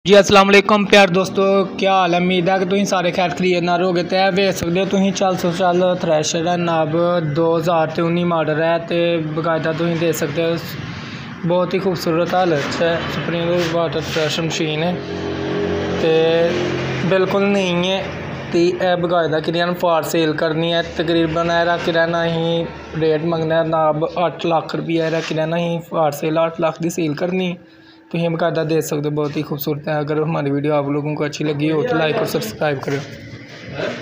जी अस्सलाम वालेकुम प्यार दोस्तों, क्या हाल है। उम्मीद है कि तुम सारे खैर खरीद ना रहोगे। तो वेख सकते हो तुम 400 थ्रैशर है नाब 2019 मॉडल है। तो बकायदा तुम देख सकते हो बहुत ही खूबसूरत हालत है। स्प्रिंग वाटर थ्रैशर मशीन है तो बिल्कुल नहीं है। तो यह बकायदा कि फार सेल करनी है। तकरीबन रख रहना ही रेट मंगना नाब 8 लाख रुपया रख रहना ही फार सेल 8 लाख की सेल करनी। तो ये बकायदा देख सकते हो बहुत ही खूबसूरत है। अगर हमारी वीडियो आप लोगों को अच्छी लगी हो तो लाइक और सब्सक्राइब करें।